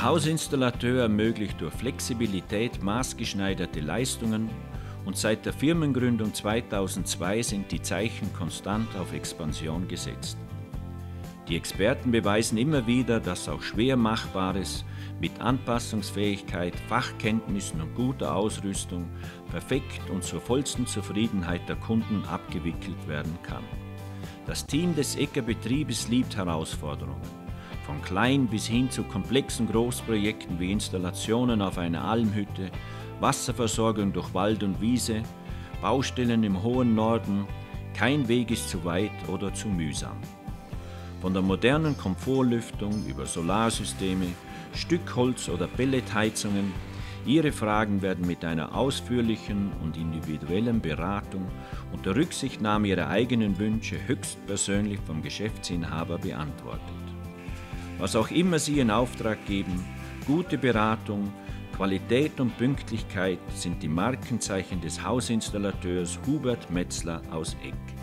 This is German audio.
Hausinstallateur ermöglicht durch Flexibilität maßgeschneiderte Leistungen und seit der Firmengründung 2002 sind die Zeichen konstant auf Expansion gesetzt. Die Experten beweisen immer wieder, dass auch schwer Machbares mit Anpassungsfähigkeit, Fachkenntnissen und guter Ausrüstung perfekt und zur vollsten Zufriedenheit der Kunden abgewickelt werden kann. Das Team des Egger Betriebes liebt Herausforderungen. Von klein bis hin zu komplexen Großprojekten wie Installationen auf einer Almhütte, Wasserversorgung durch Wald und Wiese, Baustellen im hohen Norden, kein Weg ist zu weit oder zu mühsam. Von der modernen Komfortlüftung über Solarsysteme, Stückholz- oder Pelletheizungen, Ihre Fragen werden mit einer ausführlichen und individuellen Beratung unter Rücksichtnahme Ihrer eigenen Wünsche höchstpersönlich vom Geschäftsinhaber beantwortet. Was auch immer Sie in Auftrag geben, gute Beratung, Qualität und Pünktlichkeit sind die Markenzeichen des Hausinstallateurs Hubert Metzler aus Egg.